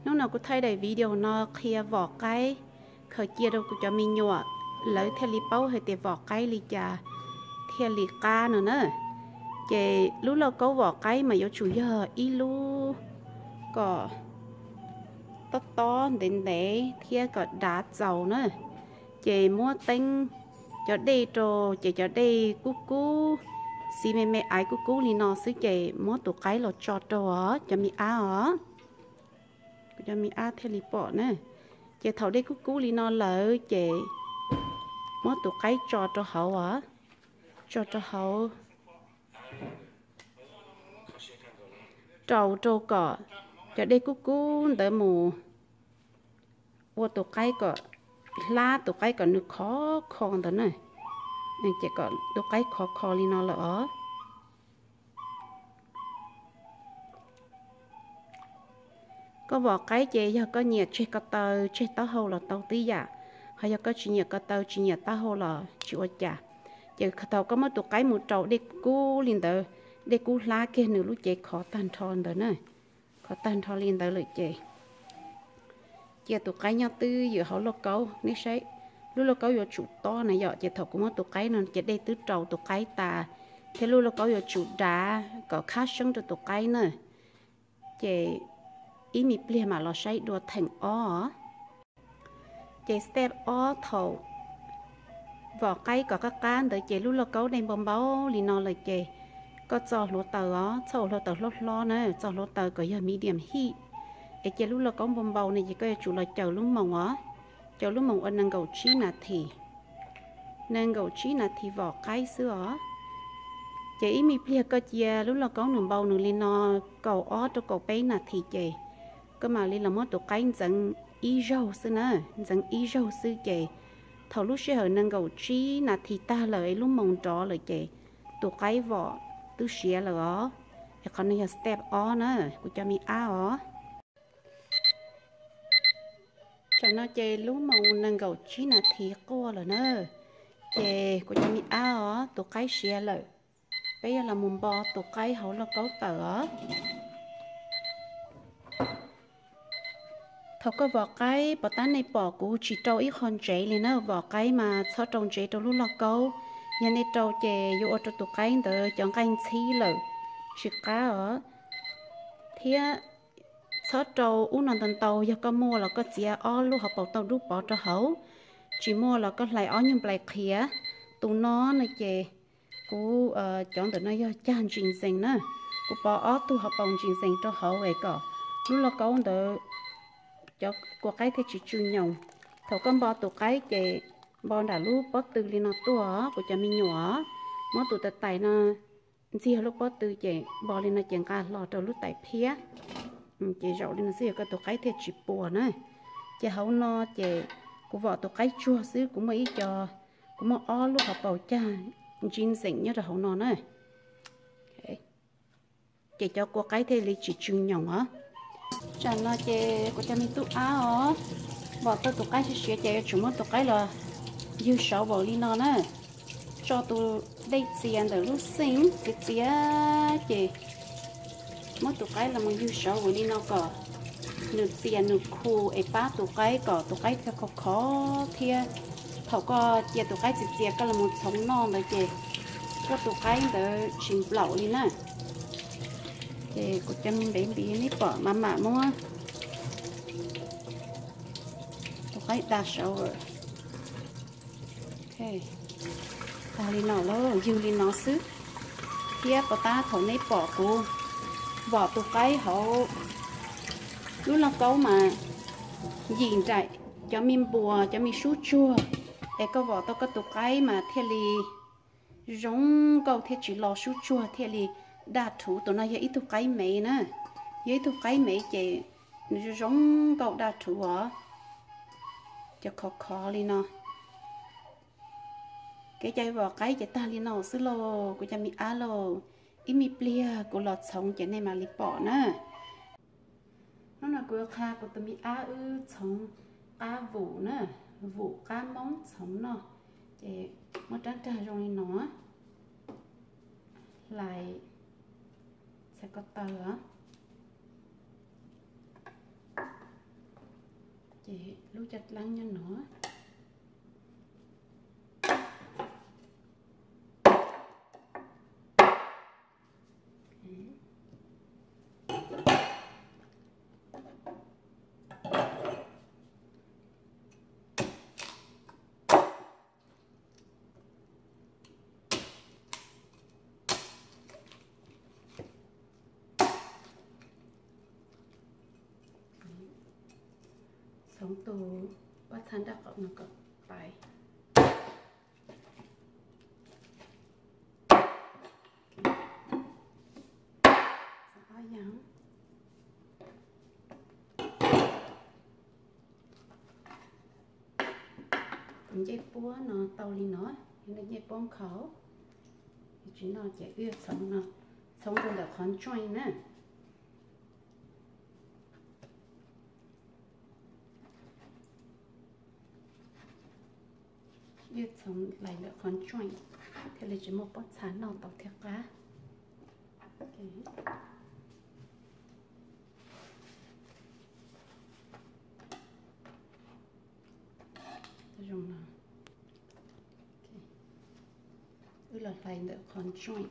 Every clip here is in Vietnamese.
lúc nào cũng thấy đầy video nó kia vỏ cái khởi chia đâu cũng cho mình nhọ lấy theo li bao hay để vỏ cái li trà theo li ca nữa nè chị lúc nào có vỏ cái mà có chủ giờ y lu có to đến để theo có đá dầu nữa chị mua tinh cho đây rồi chị cho đây cú xí mẹ ai cú li nó xứ chị mua tụ cái là cho cho mi á cho mi á theo li bỏ nè chị thầu đây cú li nó lỡ chị mua tụ cái cho hậu á cho hậu trâu cỏ cho đây cú đỡ mù mua tụ cái cỏ lá tụ cái cỏ nước khó khon đó này nên chỉ có tụ cái khó li nó lỡ có vỏ cái chị giờ có nhiệt chơi chơi tao hầu là tao tí giả hay giờ có chỉ nhiệt chỉ nhiệt tao hầu là chịu chả chị tao có mất tụ cái một trâu để cú liền tới để cú lá kia nữa lúc chị khó tan thon đó này khó tan thon liền tới lợi chị tụ cái nhau tư giờ họ lo câu nếu say lúc lo câu giờ chủ to này giờ chị thầu cũng mất tụ cái nên chị đây tứ trâu tụ cái ta thế lúc lo câu giờ chủ đá có khá sống cho tụ cái nữa chị ý mi ple mà lo say đua thành ó chị step ó thầu vỏ cây có các can tới chị lúc lo câu đem bông báo lì nó lại chị có cho lúa tờ ó cho lúa tờ lót lo nữa cho lúa tờ có giờ medium heat để chị lúc lo câu bông bầu này chị có chủ là chờ lúc mồng ó chờ lúc mồng ăn năng gầu trí nà thì vỏ cây xưa ó chị ý mi ple có chị lúc lo câu nửa bầu nửa lì nó cầu ó cho cầu bé nà thì chị có mà li là mất tụ cái dẫn y rau xưa nè dẫn y rau xưa chị thầu lúc xưa nâng gầu trí là thì ta lợi lúc mong trọ lợi chị tụ cái vỏ tứ xía là ó còn này là step ó nữa của cho mi á ó cho nó chị lúc mong nâng gầu trí là thì cô là nữa chị của cho mi á ó tụ cái xía lợi bây giờ là mùng bò tụ cái hậu là cấu tờ thầu có vỏ cái bỏ tán này bỏ cú chỉ trâu ít con trẻ liền nó vỏ cái mà sau trồng trẻ trâu lúc lo câu nhà này trâu trẻ vô cho tụ cái đỡ chọn cái chi lợ chỉ cá ở thế sau trâu uống non tần tàu giờ có mua là có chia ó lúc học bảo tàu đúc bỏ cho hậu chỉ mua là có lại ó nhưng lại khía tụ nó này trẻ cú chọn từ nó do chan trình sinh nữa cú bỏ ó tụ học bồng trình sinh cho hậu vậy cả lúc lo câu đỡ cho cuộc cái thì chỉ chuyên nhồng thầu con bò tụ cái chị bò đã lúc bó từ li nó tua của cha mình nhỏ mất tụ tật tài nó gì lúc bó từ chị bò li nó chẳng cả lò trâu lúc tại phía chị rau li nó gì cái tụ cái thì chỉ bùa nữa chị hậu nó chị của vợ tụ cái chua xíu cũng mấy cho cũng mà o lúc học bầu cha chín xịn nhớ là hậu nó nữa chị cho cuộc cái thì li chỉ chuyên nhồng á chẳng nó chơi của cha mình tụ áo bỏ tôi tụ cái sẽ chơi chúng nó tụ cái là dư sáu bỏ đi nó nè cho tụ đây tiền để lúc sinh cái tiền chị mất tụ cái là mình dư sáu bỏ đi nó cả nửa tiền nửa khu ấy ba tụ cái theo khó thia thầu có chơi tụ cái chỉ cái là một sống non rồi chị có tụ cái để chỉnh lẩu đi nè chị của chân để bị nít bỏ mà mua tôi thấy đa số rồi ok ta đi nó lo dư đi nó xứ kia của ta thổi nít bỏ cô bỏ tôi cái họ lúc là câu mà dìn chạy cho mình bùa cho mình sút chua để câu vỏ tôi có tôi cái mà theo li giống câu theo chỉ lo sút chua theo li đa thủ tụi nó ít thuộc cái mẹ nữa ít thuộc cái mẹ chị giống cậu đa thủ hả cho khó đi nó cái chơi vào cái chị ta đi nó xứ lô của cha mi alo ít mi plia của lọt sống chị này mà li bỏ nữa nó là của kha của tụi mi sống cá vụ nữa vụ cá móng sống nó chị mất trắng trà rồi nó lại sẽ có tờ chị lúc chặt lăng cho nó sống tù bắt thân đã cộng nó cộng phải sao nhắn cũng dây búa nó tàu đi nó nên dây bóng khẩu chỉ nó chạy việc sống nó sống rồi là con trôi nè việc sống lại là con trôi thế là chỉ một bát sán nào tàu thiệt cá dùng nào là lại được con trôi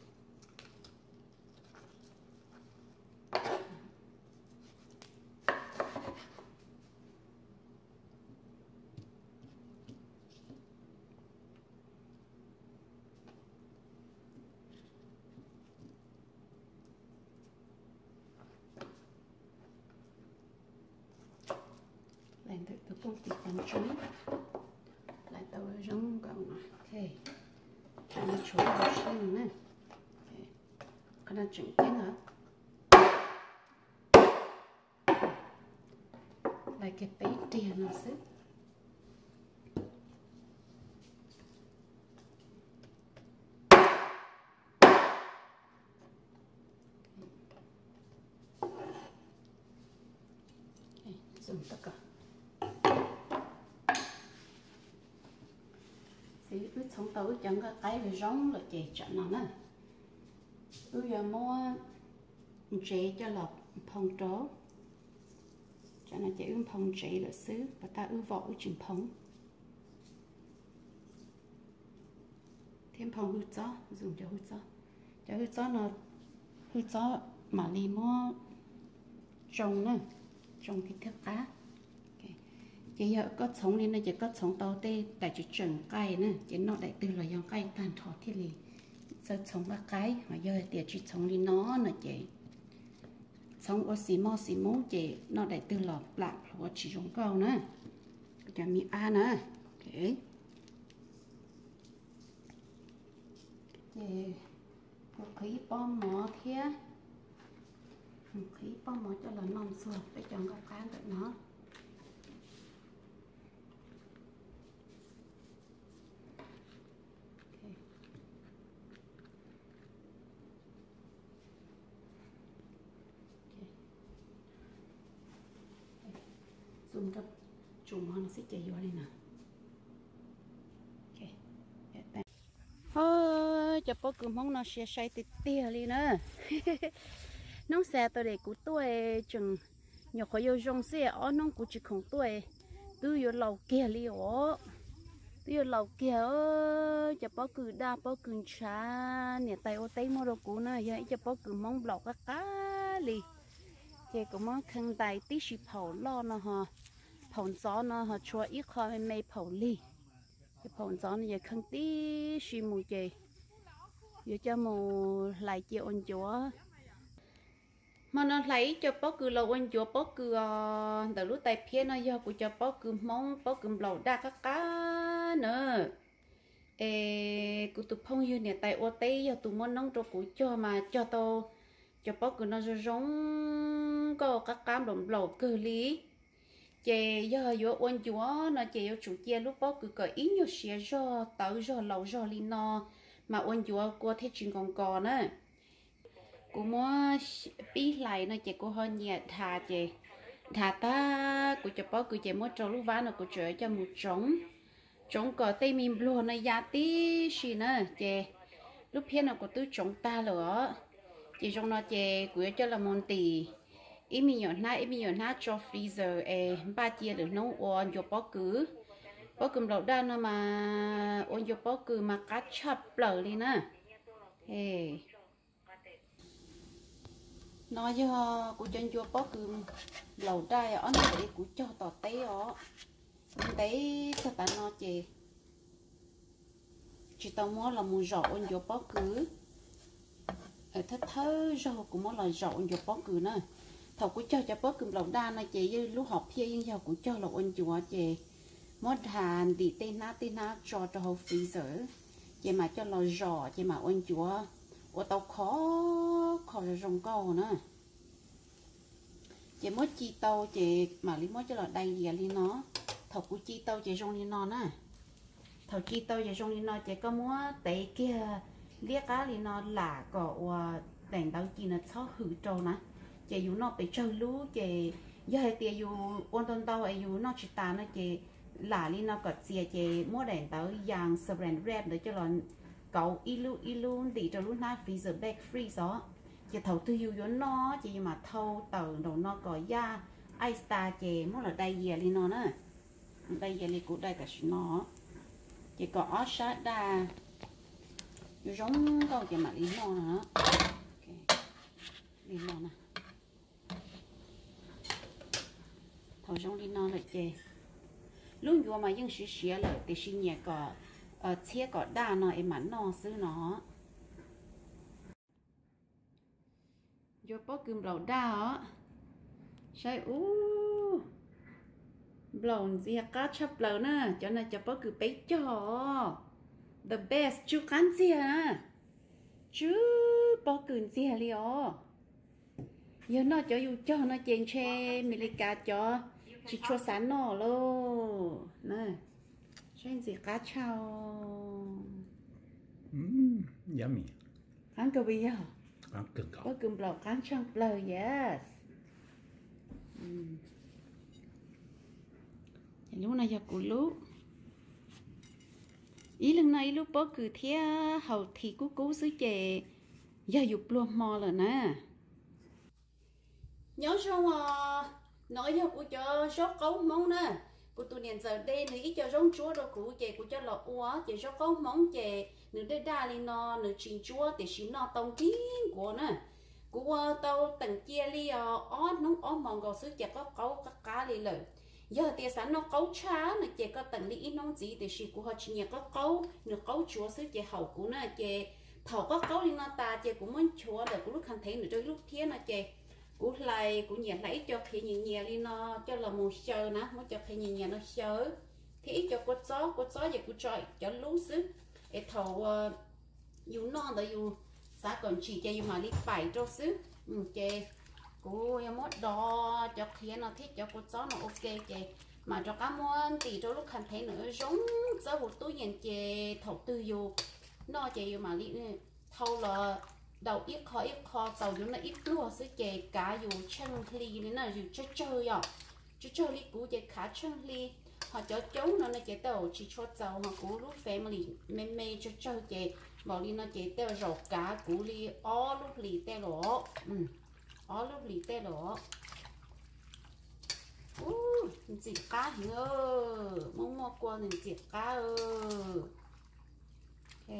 lại được từ công ty con trôi lại tàu giống cộng ok nó chỗ nào xinh nè cái này chỉnh tiếng hả lại cái bể tiền nó xí dùng tất cả thì cứ sống tới chẳng có cái về giống là chị chọn nó nè bây giờ mua chế cho lọc phong trố cho nên chị ướm phong chế là xứ và ta ướm vỏ chừng phong thêm phong hư gió dùng cho hư gió nó hư gió mà đi mua trồng nè trồng thì thức cá chị giờ có sống nên là chỉ có sống tàu tê tại chỉ trồng cây nè chỉ nó đại từ là dòng cây tàn thọ thì lì giờ sống ba cái mà giờ thì chỉ sống đi nó là chị sống ở xí mô chị nó đại từ là lạc hoặc chỉ dùng câu nữa cho mi a nữa ok chị một khí bom mỏ thế một khí bom mỏ cho là non sườn để chọn góc cán được nó dùng cho chùm nó sẽ chạy vô đây nè ôi cho bố cứ mong nó sẽ say tít tia đi nữa nông xe tôi để cụ tôi chừng nhỏ khỏi vô rong xe ở nông cụ chỉ không tôi tôi vô lầu kia đi ó tôi vô lầu kia cho bố cứ đa bố cứ cha nè tay ô tay mua đồ cụ nè giờ cho bố cứ mong lầu cá cá đi chị cũng mong khăn tay tí xí phẩu lo nó ha phẩu gió nó ha chua ít khó mày phẩu li cái phồng gió này giờ khăn tí xì mù chè giờ cho mù lại chiều ôn chúa mà nó lấy cho bó cứ lâu ôn chúa bó cứ từ lúc tay phía nó giờ của cho bó cứ mong bó cứ lâu đa các cá nữa của tụi phong như nè tay ô tây giờ tụi món nông cho của cho mà cho tao cho bó cứ nó giống có các cá đồng lâu cơ lý chị giờ vô ôn chúa nó chị vô chủ chia lúc bố cứ cởi ý nhiều xía do tới do lâu do li no mà ôn chúa qua thế chuyện còn á cô mua bí lại nó chị cô hơi nhẹ thà chị thà ta của cho bố cứ chị mua trâu lúc ván nó của trời cho một trống cỏ tây mình luôn nó giá tí xí nữa chị lúc phía nào của tôi trống ta nữa chị trong nó chị của cho là môn tỷ em mình nhỏ cho freezer ba chia được nấu ôn cho bó cừm lẩu đa nó mà ôn cho bó cừm mà cá chập lẩu đi nè nói cho cô chân cho bó cừm lẩu đa ở nơi để cô cho tỏ té ó té sao ta nó chỉ tao muốn là một rau ôn cho bó cừm ở thơ rau cũng muốn là rau ôn cho bó cừm nữa thầu cô cho bó cừm lẩu đa này chị như lúc học phía nhưng giờ cô cho là ôn chúa chị mót hàn đi tên na cho hộp freezer chị mà cho lò giò chị mà ôn chúa ô tao khó rong câu nữa chị mót chi tao chị mà lý mót cho là đầy gì lý nó thầu của chi tao chị rong lý nó nè thầu chi tao chị rong lý nó chị có muốn tệ kia liếc cá lý nó là có đèn tao chi nó xóa hử trâu nè chị dù nó bị trâu lú chị giờ hay tiền dù ôn tôn tao ấy dù nó chỉ ta nó chị là li nó có chia chị mua đèn tới dạng saran wrap để cho nó cậu ilu đi cho lúc nào freezer bag free đó chị thầu tư yêu nó chị mà thâu tờ đầu nó có da ice star chị mua là đây gì li nó nữa đây gì li cũng đây cả nó chị có ớt sát đa giống câu chị mà li nó nữa li nó nè thầu giống li nó lại chị lúc vừa mà những sự xía lại thì xin nhẹ có chia có đa nó em mắn nó xứ nó vô bó cừm lẩu đa á sai lẩu gì cá chắp lẩu nè cho nên cho bó cừm bấy cho the best chú cán gì à chú bó cừm gì à liò giờ nó cho dù cho nó chèn che milica cho chỉ cho sáng nó luôn nè xem gì cá chao yummy ăn cơ bây giờ ăn cưng cỏ có cơm bò cá chăng bò yes lúc này giờ cụ lúc ý lần này lúc bố cứ thia hậu thì cú xứ chè giờ dục luôn mò rồi nè nhớ xong nói cho cô cho sốt cấu món nè cô tụi niên giờ đây nữa ít cho giống chúa đâu cô chè cô cho lọ ua chè sốt cấu món chè nữa đây đa lên nó nữa chín chúa để chín nó tông kín của nè cô tao tận chia li nóng mòn gò xứ chè có cấu các cá li lời giờ thì sáng nó cấu chá nữa chè có tận li nóng gì để xí cô họ chỉ nhẹ có cấu nữa cấu chúa xứ chè hậu của nè chè thầu có cấu li nó ta chè cũng muốn chúa để cô lúc khăn thấy nữa cho lúc thiên nè chè cú lại cú nhẹ lấy cho khi nhẹ đi nó cho là một sờ nè muốn cho khi nhẹ nó sờ thì ít cho cốt gió giờ cú chọi cho lú xứ để thầu dù non đó dù xã còn chỉ cho dù mà đi bảy cho xứ chè cú em muốn đo cho khi nó thích cho cốt gió nó ok chè mà cho cá món thì cho lúc khăn thấy nữa giống gió một túi nhìn chè thầu tư dù nó chè dù mà đi thâu là đầu ít khó tàu chúng nó ít lúa sẽ chè cá dù chân ly nên là dù chơi à chơi ly cũ chè khá chân ly họ cho cháu nó chè tàu chỉ cho tàu họ cũ lúc family mê chơi chè bảo đi nó chè tàu rau cá cũ ly lúc lì tè lỗ lúc lì tè lỗ chỉ cá hình mua qua nên chỉ cá ok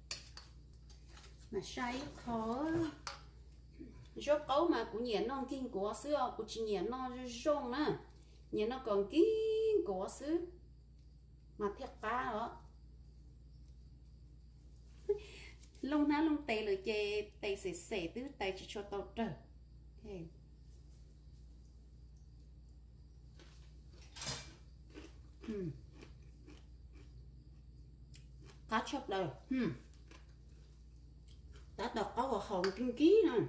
mà sai khó rốt cấu mà cũng nhẹ non kinh của xưa cũng chỉ nhẹ non rong nè nhẹ nó còn kín của xứ mà thiệt cá đó lông ná lông tê rồi chê tê xẻ tứ tay chỉ cho tao trời cá chop đời đã đọc có vào hồn kinh ký nè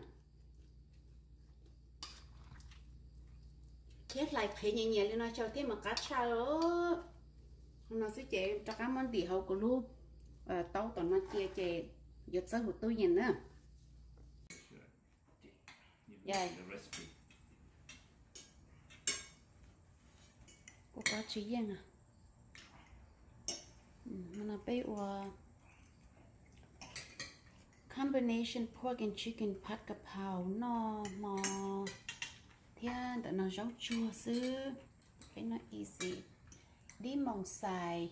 thiết lại phải nhẹ lên nó cho thêm mà cá cha đó nó sẽ chế cho cá món tỉ hậu của luôn tao toàn nó chia chế giật sơ một tôi nhìn nữa cô có chỉ riêng nó bây combination pork and chicken ผัดกะเพราหน่อมอ thiên tụi nó giống chua xứ cái nó easy đi mong xài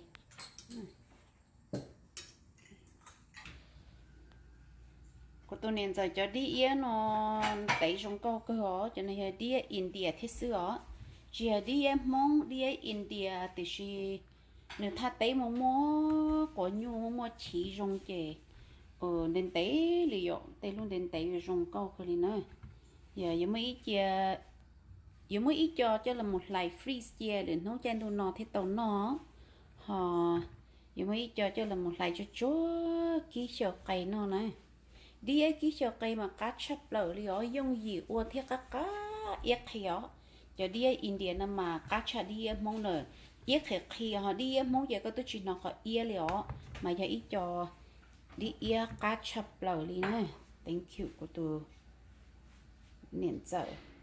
của tôi nên giờ cho đi yên nó tẩy trong câu cơ họ cho nên đi India thế xưa chỉ đi em mong đi India thì chỉ nếu thà tẩy mong có nhiều mong chỉ trong chè nên tẩy liệu tẩy luôn nên tẩy trong câu cái này giờ giống mấy ít cho là một lại freeze chia để nấu chan đồ nọ thì tàu nó họ giống mấy ít cho là một lại cho chúa ký cho cây nó này đi ấy ký cho cây mà cá chép lở đi ó dùng gì uo thiết cá yết khéo cho đi ấy India nằm mà cá chép đi mong nở yết khi họ đi mong giờ có tôi chỉ nó có yết liao mà giờ ít cho đi yết cá chép lở đi này thank you của tôi niệm giờ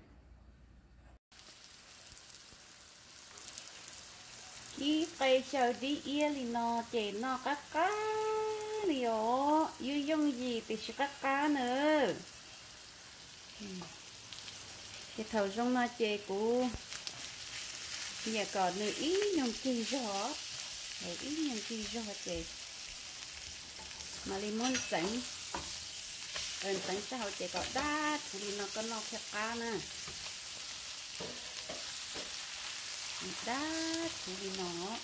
đi cây chờ đi yết thì nó chỉ nó cá liao yêu dùng gì thì sẽ cá nữa cái thầu trong nó chè của giờ còn nữa ý nhung chi rõ ý nhung chi rõ chè mà limon sánh sánh sao chè có đá thì nó có nó theo cá nè đá thì nó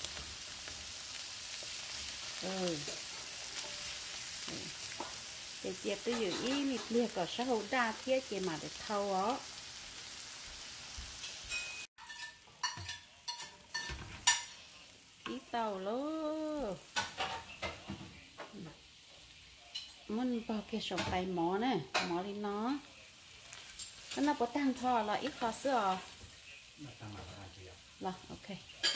để chè tôi giữ ý mịt liệt có sao hậu đa thiết chè mà được thâu ó ít tàu lô muốn bao cái sòng tay mỏ này mỏ đi nó cái nó có tăng thò là ít khó sữa là ok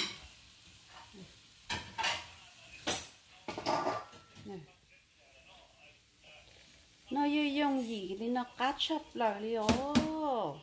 nó dùng gì thì nó cắt chắp lại đi ô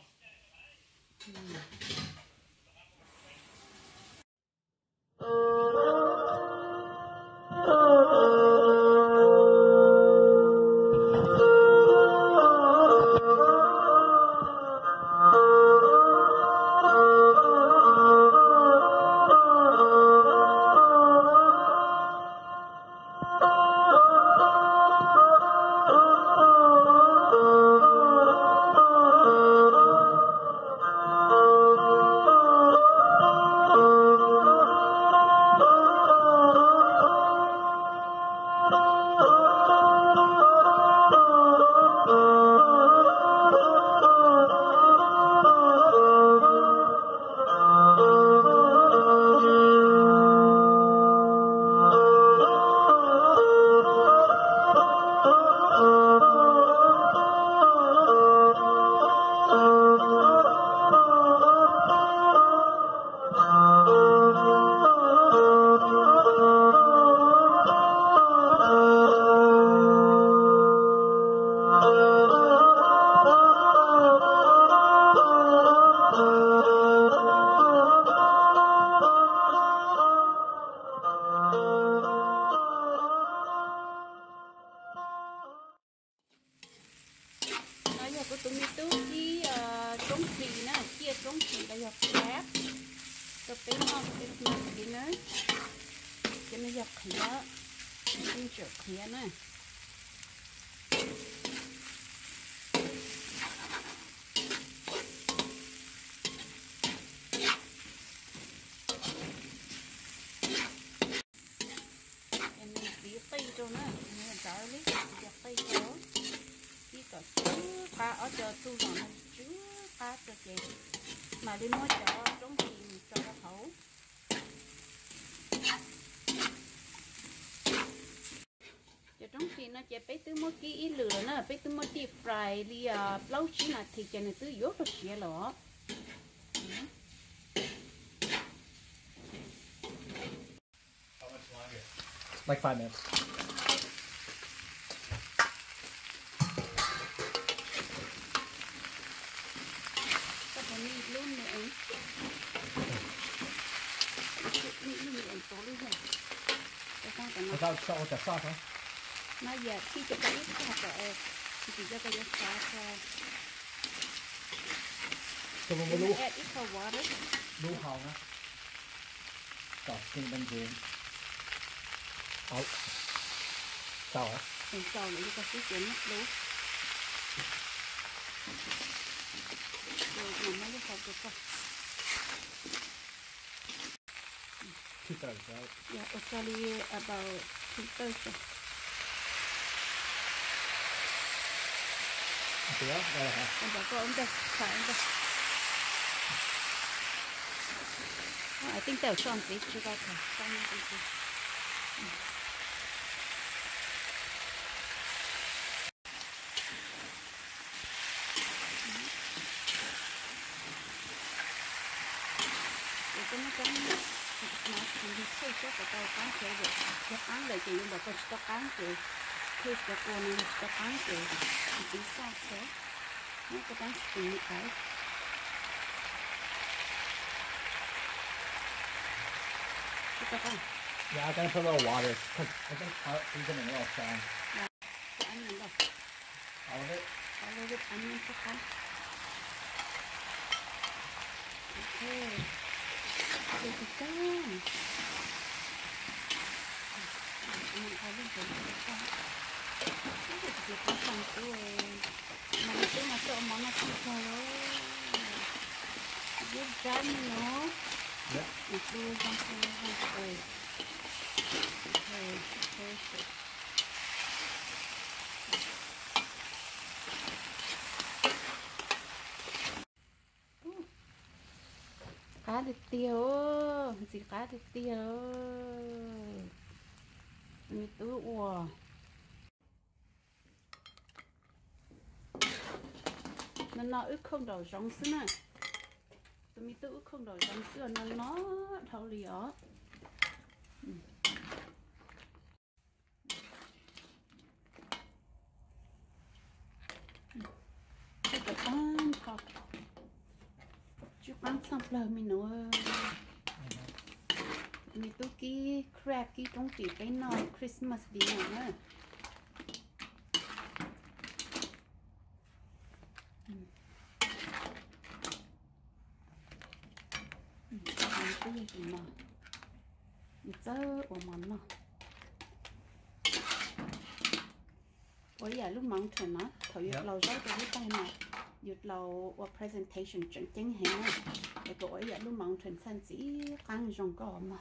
mà đi mua cho trống thì cho nó thấu cho trống thì nó chỉ bé từ một cái lửa nó bé từ một cái fry đi lâu chỉ là thì cho nên từ dốt rồi xía lỏ like 5 minutes. Without salt with the sauce, huh? Not yet. Khi cho cái ít salt rồi, thì cho cái ít salt thôi. So when we Then lose, add ít vào water. lose how na? Stop skin bên dưới. Out. Sao á? Mình cho nó đi qua cái chuyện nước lú. Rồi mình mới vào được rồi. 2/3, right? Yeah, actually about 2/3. Okay, yeah, hả? Mình đã có ông đây, phải ông đây. I think they'll show me this. You got to show me this. Nó cũng đi chơi cho cái tàu cá chơi được. Cái án này thì nhưng mà tôi cho cá chơi. Thế cái con này cho cá chơi. Chỉ sao thế? Nó có bán gì cái? Yeah, I'm gonna put a little water because I think he's getting a little strong. All of it? All of it, onion second. Okay. There we go. Mình thấy bên dưới cái con. Cái gì thì cũng không tuổi. Mà nó cứ mà sợ món nó không thôi. Good job, you know. Yep. It's really something okay. Okay, perfect. Cá thịt tiêu, gì cá thịt tiêu, mình tự ủa. Nó ức không đầu giống xứ này. Tụi mình tự không đổi giống xưa nó thấu lý ó. Cái bán thật. Chú bán xong lời mình nữa. Mình tự cái crab cái trong chỉ cái nồi Christmas đi nữa. Cái gì mà mình chớ của món nó bây giờ lúc mong thường nó thổi dược lầu rau từ cái tay mà dược lầu và presentation chuẩn chính hình này để cô ấy giờ lúc mong thường sang chỉ căng rong cỏ mà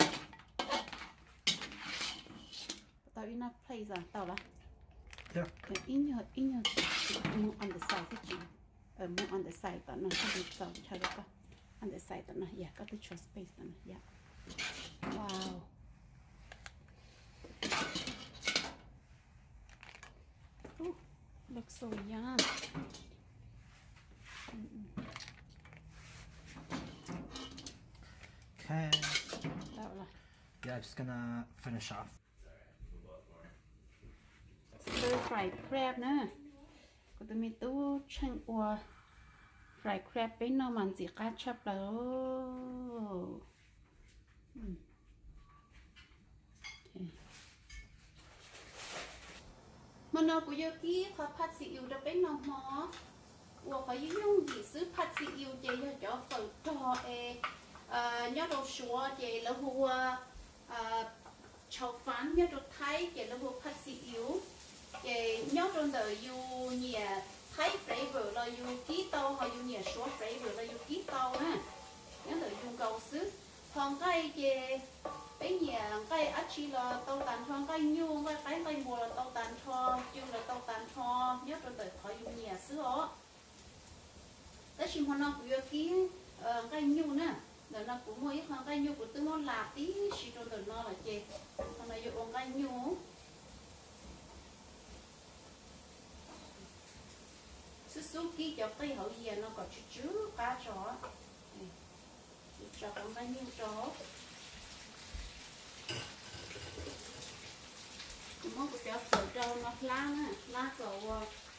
tao in a place à tao là Yeah. in your more on the side thế chứ more on the side tao nó không được sao chơi được cả on the side tao nó yeah got the extra space tao nó yeah wow. Ooh, looks so yum. Okay. That là Yeah, just gonna finish off. stir fry crab nữa. Có tụi mình tu chanh qua fry crab bên nó mình chỉ cá chắp là mà nó cũng như kia khó phát xì yêu được bên nó mò và phải dùng gì xứ phát xì yêu chơi cho phần trò nhớ đồ xua chơi là hùa chầu phán nhớ đồ thái chơi là hùa phát xì yêu chơi nhớ đồ đời yêu nhẹ thái flavor là yêu ký tàu hay yêu nhẹ số flavor là yêu ký tàu ha nhớ đời dùng cầu xứ còn cái chơi bây giờ cái ác chỉ là tàu tàn thon cái nhu cái mùa là tàu tàn thon chung là tàu tàn thon nhớ rồi tới khỏi dùng nhà xưa cái chim hoa nó cũng kí cái nhu nè rồi nó cũng mua ít hơn cái nhu của tôi nó là tí chỉ trong đời nó là chè còn là dùng cái nhu số kí cho cái hậu gì nó còn chút cá chó cho con cái nhu chó món của cháu phở trâu nó lá cậu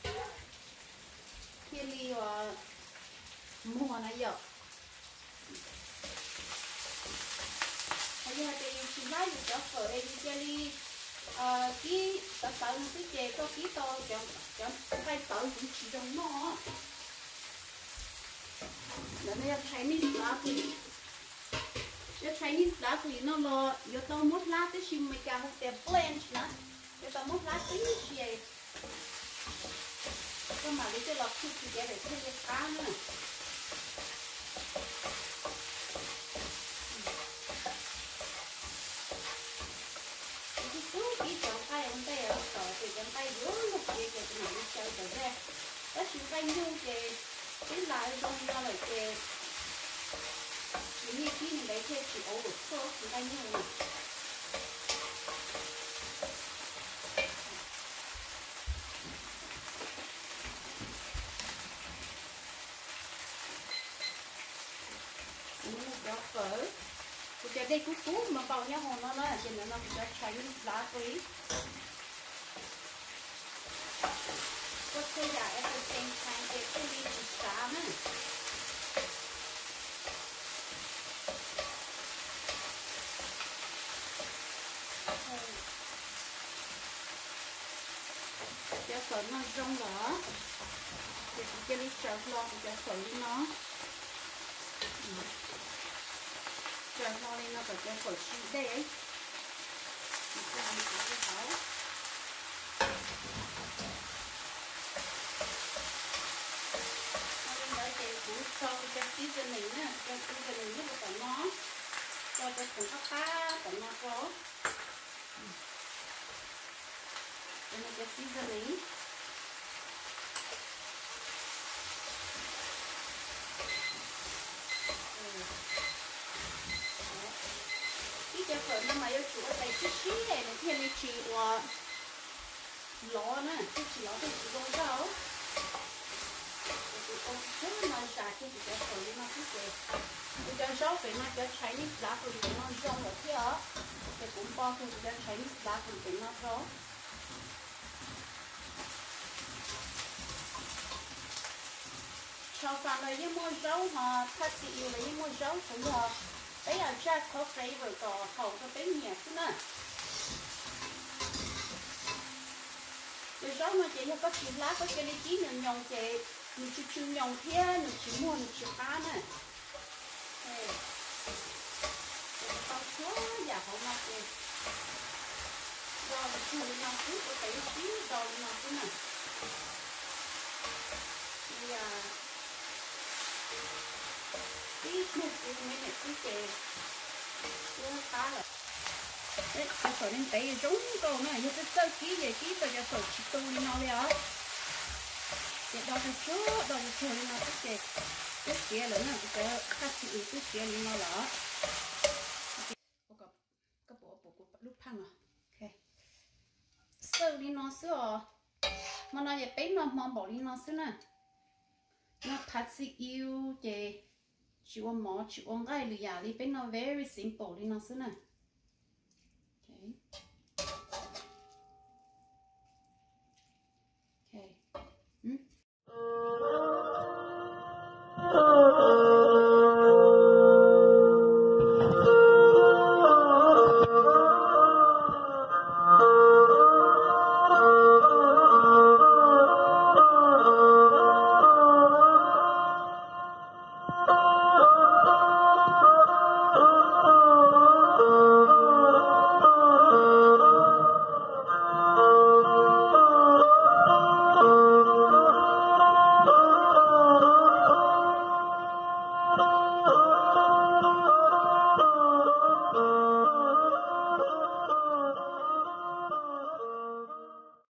kia li và mua nó dọc bây giờ thì chị lấy của cháu phở đây kia li kí tao nó cái chè có kí to cháu cái tao cũng chỉ trong nó là nó Chinese lá quỷ cái Chinese lá quỷ nó lo yo tao mốt lá tới chim mấy cái hộp tép blend nữa yo tao mốt lá tới gì vậy cái mà đi cho lọc chút thì để thêm cái cá nữa cái số cái chọn tay ông tay ở cỡ thì chọn tay rứa một cái cái này nó chơi trở ra đó chịu tay nhu cái lại trong ra lại cái như khi mình lấy thêm chỉ ấu được số thì tay nhu này đó phở thì đây cú mà bao nhiêu hồn nó là chỉ là nó sẽ tránh lá quý có thể là at the same time để không đi xả nữa cho phở nó rong lỏ để cho đi chợ lo cho phở nó rồi sau đây nó phải cho phở chi đây ấy cho ăn cái hảo sau đây nữa thì cũng cho seasoning nữa cho seasoning nước của nó cho phần cá cá của nó có cho nó cho seasoning cái phở nó mà yêu chủ ở đây chút xíu này là thiên lý chỉ của lò nè cái chỉ lò thì chỉ con rau thì con rất là xả cái chỉ cái phở nó cứ vậy cái con rau phải nó cho cháy nít lá của nó rong ở phía đó thì cũng bao cái cho cháy nít lá của nó rau sau phần này với mua rau mà thắt xì yêu là với mua rau cũng là đấy là just có flavor có khẩu có bánh nhẹ xí nè rồi rau mà chị có chỉ lá có cái chí nhồng nhồng chị mình chỉ nhồng thế mình chỉ mua mình chỉ cá nè con số giả không ngọt chị rồi mình chỉ nhồng chút có cái chí rồi nó thế nè bây giờ ít một cái mấy này cứ chè nó khá là đấy cho phở nên tay rúng câu này như cái sơ ký về ký tôi cho phở chỉ tôi nó đấy để đo cái số đo cái số nó cái chè cái chè lớn là cái khác chịu cái chè nó là cái bộ lúc thăng à ok sơ đi nó sữa mà nó về bé nó mong bỏ đi nó sữa nè nó thắt xì yêu chè chịu mỏ chịu ngai lì à lì bé nó very simple đi nó xí nè